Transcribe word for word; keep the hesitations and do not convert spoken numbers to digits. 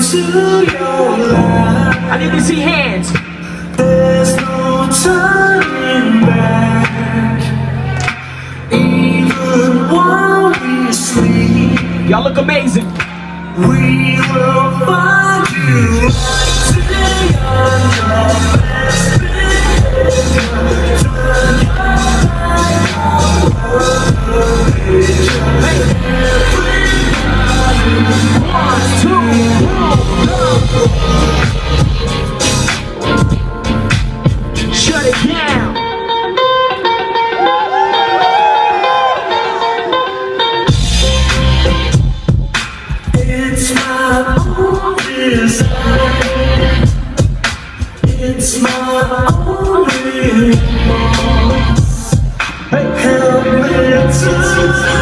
into your life. I need to see hands. There's no turning back. Even while we sleep, Y'all look amazing. we will find you till you're your best behavior. Turn your back on the picture. One, two, shut it down. It's my own desire. It's my own remorse. Help me to